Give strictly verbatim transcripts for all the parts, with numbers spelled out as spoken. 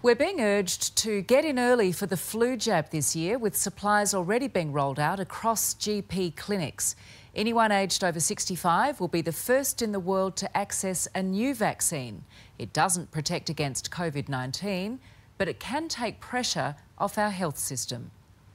We're being urged to get in early for the flu jab this year, with supplies already being rolled out across G P clinics. Anyone aged over sixty-five will be the first in the world to access a new vaccine. It doesn't protect against COVID nineteen, but it can take pressure off our health system.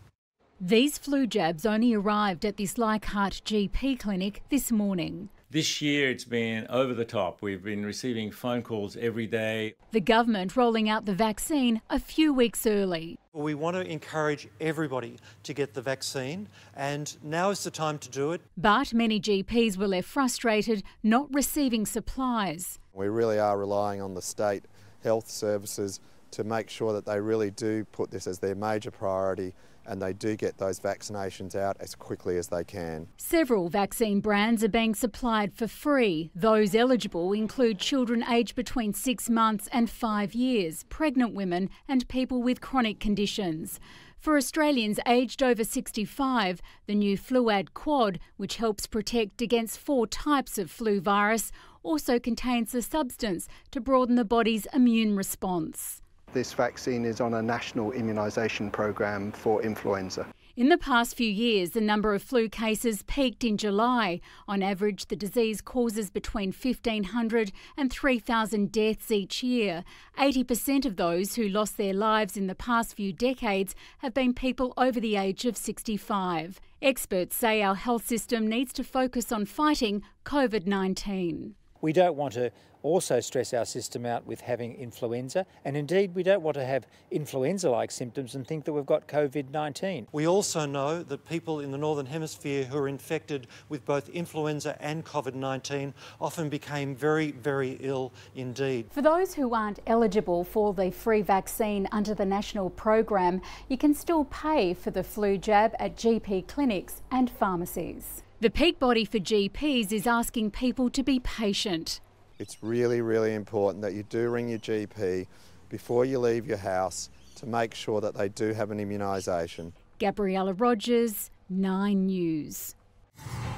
These flu jabs only arrived at this Leichhardt G P clinic this morning. This year it's been over the top. We've been receiving phone calls every day. The government rolling out the vaccine a few weeks early. We want to encourage everybody to get the vaccine, and now is the time to do it. But many G Ps were left frustrated not receiving supplies. We really are relying on the state health services to make sure that they really do put this as their major priority and they do get those vaccinations out as quickly as they can. Several vaccine brands are being supplied for free. Those eligible include children aged between six months and five years, pregnant women and people with chronic conditions. For Australians aged over sixty-five, the new Fluad Quad, which helps protect against four types of flu virus, also contains a substance to broaden the body's immune response. This vaccine is on a national immunisation program for influenza. In the past few years, the number of flu cases peaked in July. On average, the disease causes between fifteen hundred and three thousand deaths each year. eighty percent of those who lost their lives in the past few decades have been people over the age of sixty-five. Experts say our health system needs to focus on fighting COVID nineteen. We don't want to also stress our system out with having influenza, and indeed we don't want to have influenza-like symptoms and think that we've got COVID nineteen. We also know that people in the Northern Hemisphere who are infected with both influenza and COVID nineteen often became very, very ill indeed. For those who aren't eligible for the free vaccine under the national program, you can still pay for the flu jab at G P clinics and pharmacies. The peak body for G Ps is asking people to be patient. It's really, really important that you do ring your G P before you leave your house to make sure that they do have an immunisation. Gabriella Rogers, Nine News.